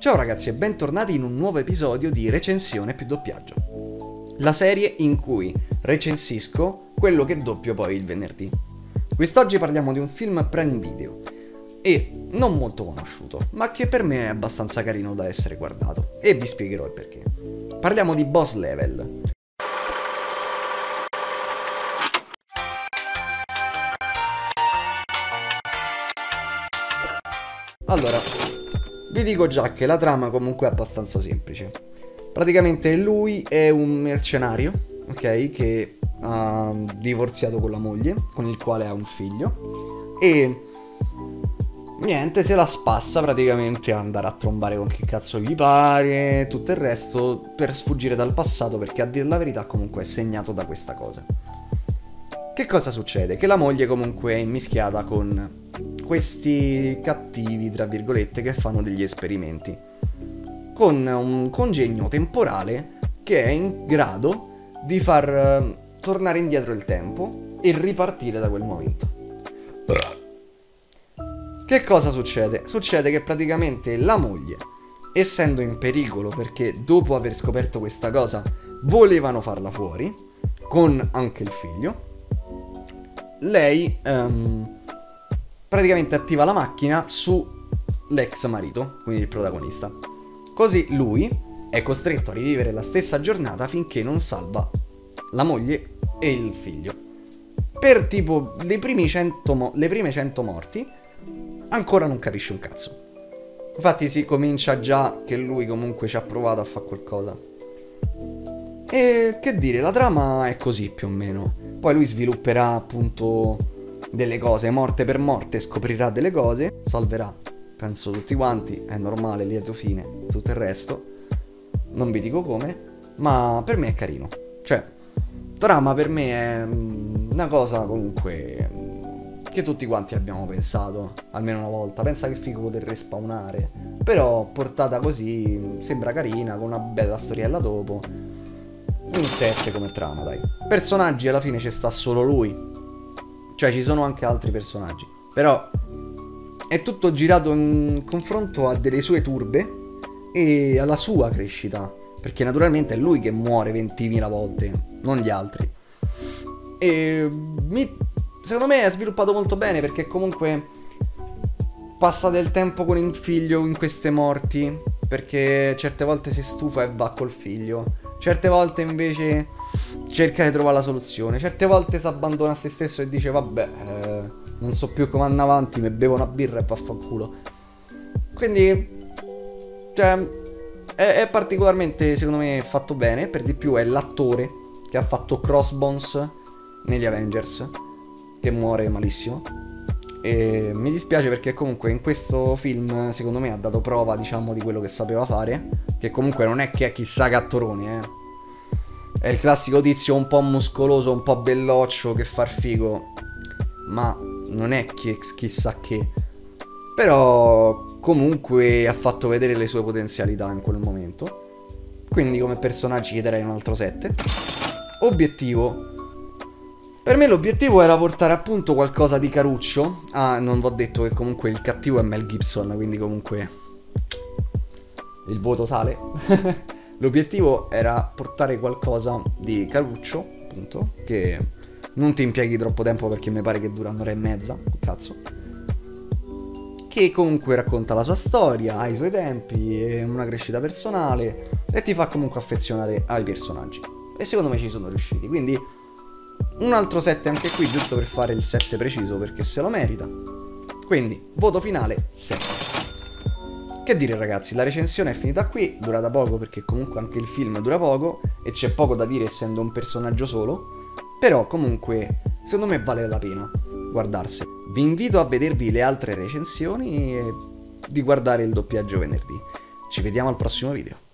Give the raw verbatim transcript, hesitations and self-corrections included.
Ciao ragazzi e bentornati in un nuovo episodio di Recensione più doppiaggio, la serie in cui recensisco quello che doppio poi il venerdì. Quest'oggi parliamo di un film Prime Video e non molto conosciuto, ma che per me è abbastanza carino da essere guardato, e vi spiegherò il perché. Parliamo di Boss Level. Allora, vi dico già che la trama comunque è abbastanza semplice. Praticamente lui è un mercenario, ok, che ha divorziato con la moglie, con il quale ha un figlio, e niente, se la spassa praticamente a andare a trombare con chi cazzo gli pare, tutto il resto, per sfuggire dal passato, perché a dire la verità comunque è segnato da questa cosa. Che cosa succede? Che la moglie comunque è immischiata con questi cattivi, tra virgolette, che fanno degli esperimenti, con un congegno temporale che è in grado di far uh, tornare indietro il tempo e ripartire da quel momento. Che cosa succede? Succede che praticamente la moglie, essendo in pericolo perché dopo aver scoperto questa cosa volevano farla fuori, con anche il figlio, lei um, praticamente attiva la macchina su l'ex marito, quindi il protagonista. Così lui è costretto a rivivere la stessa giornata finché non salva la moglie e il figlio. Per tipo le, primi cento mo- le prime cento morti ancora non capisce un cazzo. Infatti si comincia già che lui comunque ci ha provato a fare qualcosa. E che dire, la trama è così più o meno. Poi lui svilupperà appunto delle cose, morte per morte, scoprirà delle cose, salverà, penso tutti quanti, è normale, lieto fine, tutto il resto. Non vi dico come, ma per me è carino. Cioè, trama per me è una cosa comunque che tutti quanti abbiamo pensato, almeno una volta. Pensa che figo poter respawnare, però portata così sembra carina, con una bella storiella dopo. Un sette come trama, dai. Personaggi alla fine ci sta solo lui. Cioè ci sono anche altri personaggi, però è tutto girato in confronto a delle sue turbe e alla sua crescita, perché naturalmente è lui che muore ventimila volte, non gli altri. E mi, secondo me è sviluppato molto bene, perché comunque passa del tempo con il figlio in queste morti, perché certe volte si stufa e va col figlio, certe volte invece cerca di trovare la soluzione, certe volte si abbandona a se stesso e dice vabbè, eh, non so più come andare avanti, mi bevo una birra e vaffanculo. Quindi, cioè, è, è particolarmente, secondo me, fatto bene. Per di più è l'attore che ha fatto Crossbones negli Avengers, che muore malissimo. E mi dispiace perché comunque in questo film, secondo me, ha dato prova, diciamo, di quello che sapeva fare, che comunque non è che è chissà che attorone, eh. È il classico tizio un po' muscoloso, un po' belloccio che fa il figo, ma non è chi- chissà che. Però comunque ha fatto vedere le sue potenzialità in quel momento. Quindi come personaggi gli darei un altro sette. Obiettivo. Per me l'obiettivo era portare appunto qualcosa di caruccio. Ah, non vi ho detto che comunque il cattivo è Mel Gibson, quindi comunque il voto sale. L'obiettivo era portare qualcosa di caruccio, appunto, che non ti impieghi troppo tempo, perché mi pare che dura un'ora e mezza, cazzo. Che comunque racconta la sua storia, ha i suoi tempi, è una crescita personale e ti fa comunque affezionare ai personaggi. E secondo me ci sono riusciti, quindi un altro sette anche qui, giusto per fare il sette preciso, perché se lo merita. Quindi, voto finale, sette. Che dire ragazzi, la recensione è finita qui, durata poco perché comunque anche il film dura poco e c'è poco da dire essendo un personaggio solo, però comunque secondo me vale la pena guardarselo. Vi invito a vedervi le altre recensioni e di guardare il doppiaggio venerdì. Ci vediamo al prossimo video.